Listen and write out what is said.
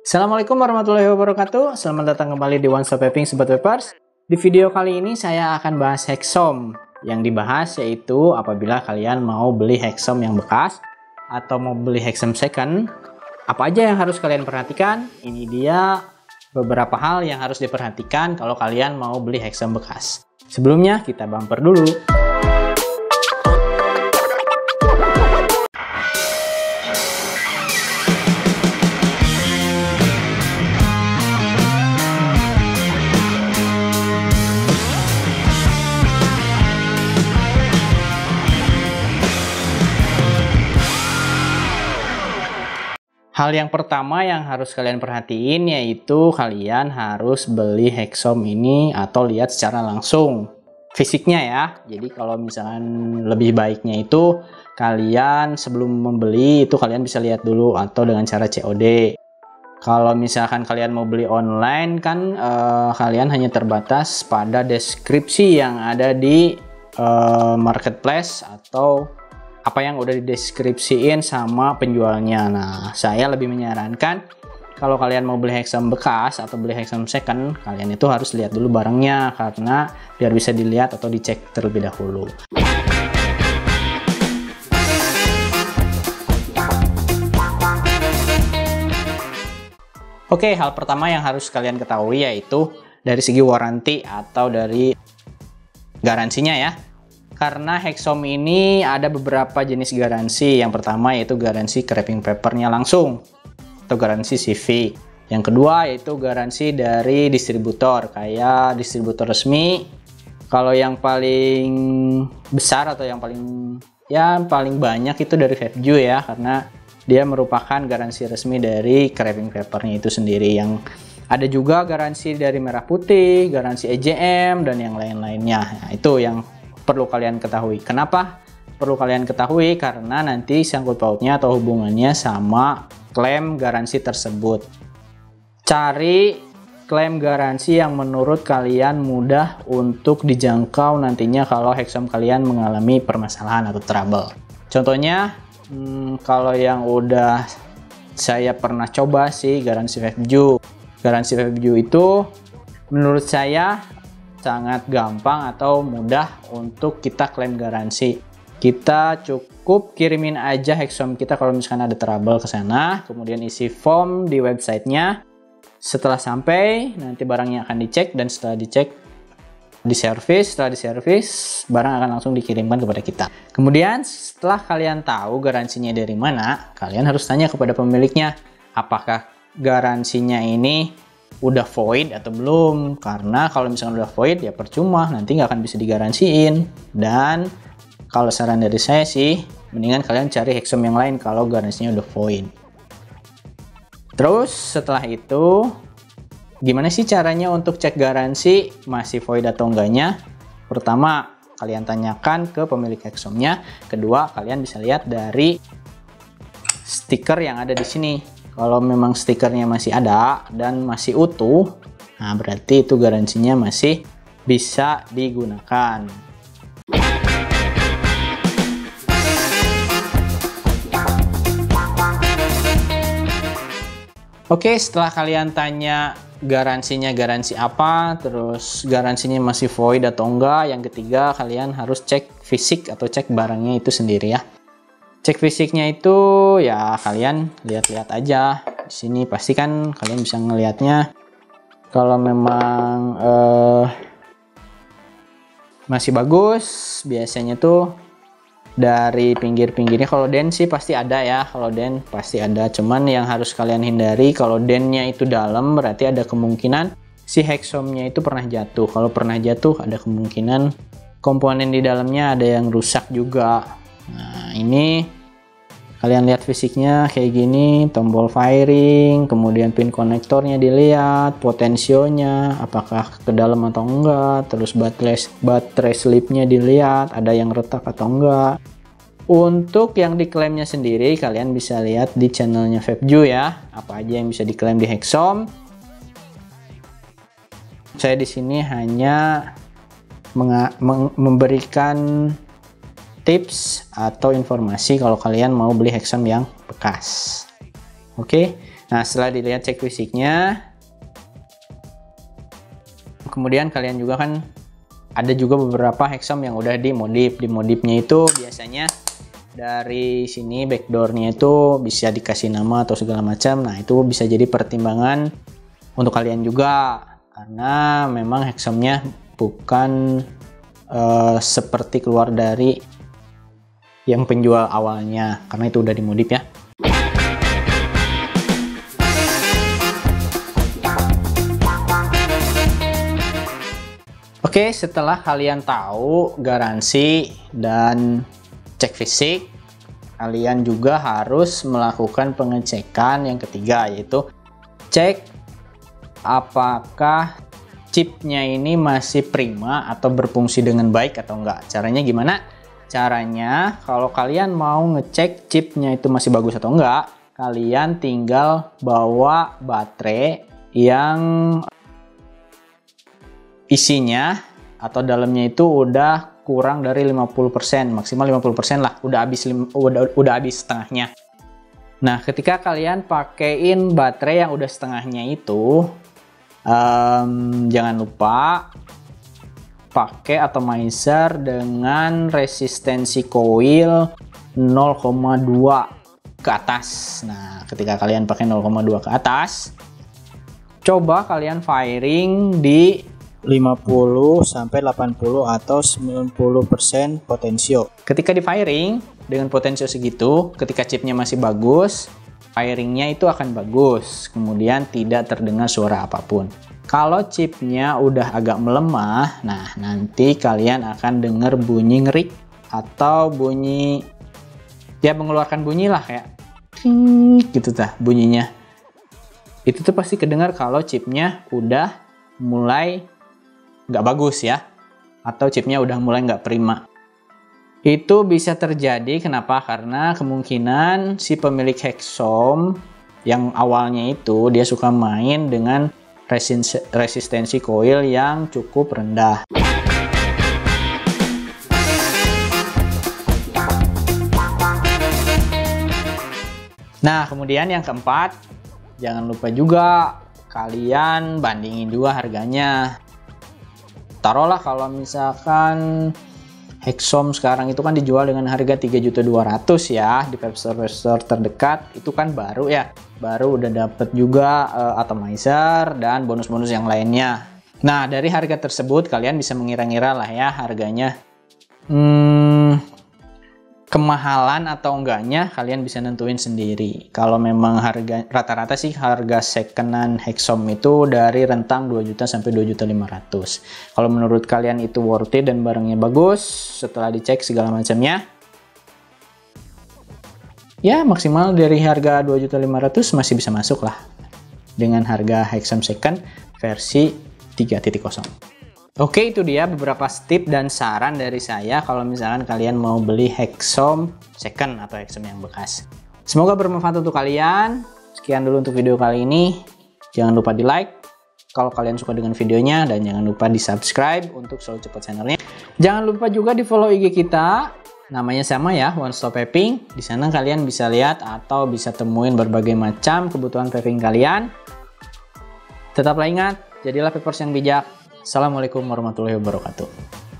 Assalamualaikum warahmatullahi wabarakatuh. Selamat datang kembali di One Stop Vaping Sobat Vapers. Di video kali ini saya akan bahas Hexom. Yang dibahas yaitu apabila kalian mau beli Hexom yang bekas atau mau beli Hexom second, apa aja yang harus kalian perhatikan? Ini dia beberapa hal yang harus diperhatikan kalau kalian mau beli Hexom bekas. Sebelumnya kita bumper dulu. Hal yang pertama yang harus kalian perhatiin yaitu kalian harus beli Hexom ini atau lihat secara langsung fisiknya ya. Jadi kalau misalkan lebih baiknya itu kalian sebelum membeli itu kalian bisa lihat dulu atau dengan cara COD. Kalau misalkan kalian mau beli online kan kalian hanya terbatas pada deskripsi yang ada di marketplace atau apa yang udah dideskripsiin sama penjualnya. Nah, saya lebih menyarankan kalau kalian mau beli Hexom bekas atau beli Hexom second, kalian itu harus lihat dulu barangnya karena biar bisa dilihat atau dicek terlebih dahulu. Oke, hal pertama yang harus kalian ketahui yaitu dari segi waranti atau dari garansinya ya. Karena Hexom ini ada beberapa jenis garansi. Yang pertama yaitu garansi wrapping papernya langsung atau garansi CV. Yang kedua yaitu garansi dari distributor kayak distributor resmi. Kalau yang paling besar atau yang paling banyak itu dari VapeJu ya, karena dia merupakan garansi resmi dari wrapping papernya itu sendiri. Yang ada juga garansi dari Merah Putih, garansi EJM dan yang lain-lainnya. Nah, itu yang perlu kalian ketahui. Kenapa perlu kalian ketahui? Karena nanti sangkut pautnya atau hubungannya sama klaim garansi tersebut. Cari klaim garansi yang menurut kalian mudah untuk dijangkau nantinya kalau Hexom kalian mengalami permasalahan atau trouble. Contohnya kalau yang udah saya pernah coba sih garansi VapeJu. Garansi VapeJu itu menurut saya sangat gampang atau mudah untuk kita klaim garansi. Kita cukup kirimin aja Hexom kita kalau misalkan ada trouble ke sana, kemudian isi form di websitenya. Setelah sampai, nanti barangnya akan dicek dan setelah dicek setelah diservis, barang akan langsung dikirimkan kepada kita. Kemudian setelah kalian tahu garansinya dari mana, kalian harus tanya kepada pemiliknya, apakah garansinya ini udah void atau belum. Karena kalau misalkan udah void ya percuma, nanti nggak akan bisa digaransiin. Dan kalau saran dari saya sih mendingan kalian cari Hexom yang lain kalau garansinya udah void. Terus setelah itu gimana sih caranya untuk cek garansi masih void atau enggaknya? Pertama, kalian tanyakan ke pemilik Hexomnya. Kedua, kalian bisa lihat dari stiker yang ada di sini. Kalau memang stikernya masih ada dan masih utuh, nah berarti itu garansinya masih bisa digunakan. Oke, setelah kalian tanya garansinya garansi apa, terus garansinya masih void atau enggak, yang ketiga kalian harus cek fisik atau cek barangnya itu sendiri ya. Cek fisiknya itu ya kalian lihat-lihat aja. Di sini pasti kan kalian bisa ngelihatnya. Kalau memang masih bagus, biasanya tuh dari pinggir-pinggirnya. Kalau den sih pasti ada ya. Kalau den pasti ada. Cuman yang harus kalian hindari kalau dennya itu dalam, berarti ada kemungkinan si Hexomnya itu pernah jatuh. Kalau pernah jatuh ada kemungkinan komponen di dalamnya ada yang rusak juga. Nah, ini kalian lihat fisiknya kayak gini, tombol firing, kemudian pin konektornya dilihat, potensionya apakah ke dalam atau enggak, terus baterai slipnya dilihat, ada yang retak atau enggak. Untuk yang diklaimnya sendiri kalian bisa lihat di channelnya VapeJu ya, apa aja yang bisa diklaim di Hexom. Saya di sini hanya memberikan tips atau informasi kalau kalian mau beli Hexom yang bekas. Oke, Nah, setelah dilihat cek fisiknya, kemudian kalian juga kan ada juga beberapa Hexom yang udah dimodif. Dimodifnya itu biasanya dari sini backdoornya itu bisa dikasih nama atau segala macam. Nah, itu bisa jadi pertimbangan untuk kalian juga, karena memang Hexomnya bukan seperti keluar dari yang penjual awalnya, karena itu udah dimodif ya. Oke, setelah kalian tahu garansi dan cek fisik, kalian juga harus melakukan pengecekan yang ketiga, yaitu cek apakah chipnya ini masih prima atau berfungsi dengan baik atau enggak. Caranya gimana? Caranya, kalau kalian mau ngecek chipnya itu masih bagus atau enggak, kalian tinggal bawa baterai yang isinya atau dalamnya itu udah kurang dari 50%, maksimal 50% lah, udah habis setengahnya. Nah, ketika kalian pakein baterai yang udah setengahnya itu, jangan lupa pakai atomizer dengan resistensi coil 0,2 ke atas. Nah, ketika kalian pakai 0,2 ke atas, coba kalian firing di 50 sampai 80 atau 90% potensio. Ketika di firing dengan potensio segitu, ketika chipnya masih bagus, firingnya itu akan bagus, kemudian tidak terdengar suara apapun. Kalau chipnya udah agak melemah, nah nanti kalian akan dengar bunyi ngerik atau bunyi, ya mengeluarkan bunyi lah kayak gitu tah bunyinya. Itu tuh pasti kedengar kalau chipnya udah mulai nggak bagus ya, atau chipnya udah mulai nggak prima. Itu bisa terjadi kenapa? Karena kemungkinan si pemilik Hexom yang awalnya itu dia suka main dengan resistensi coil yang cukup rendah. Nah, kemudian yang keempat, jangan lupa juga kalian bandingin juga harganya. Taruhlah kalau misalkan Hexom sekarang itu kan dijual dengan harga 3.200.000 ya di webstore terdekat, itu kan baru ya, baru udah dapet juga atomizer dan bonus-bonus yang lainnya. Nah, dari harga tersebut kalian bisa mengira-ngira lah ya harganya kemahalan atau enggaknya kalian bisa nentuin sendiri. Kalau memang harga rata-rata sih harga secondan Hexom itu dari rentang 2 juta sampai 2.500.000. Kalau menurut kalian itu worth it dan barangnya bagus setelah dicek segala macamnya, ya maksimal dari harga 2.500.000 masih bisa masuk lah dengan harga Hexom second versi 3.0. Oke, itu dia beberapa tips dan saran dari saya kalau misalkan kalian mau beli Hexom second atau Hexom yang bekas. Semoga bermanfaat untuk kalian. Sekian dulu untuk video kali ini. Jangan lupa di like kalau kalian suka dengan videonya, dan jangan lupa di subscribe untuk selalu cepat channelnya. Jangan lupa juga di follow IG kita, namanya sama ya, One Stop Vaping. Di sana kalian bisa lihat atau bisa temuin berbagai macam kebutuhan vaping kalian. Tetaplah ingat, jadilah vapers yang bijak. Assalamualaikum warahmatullahi wabarakatuh.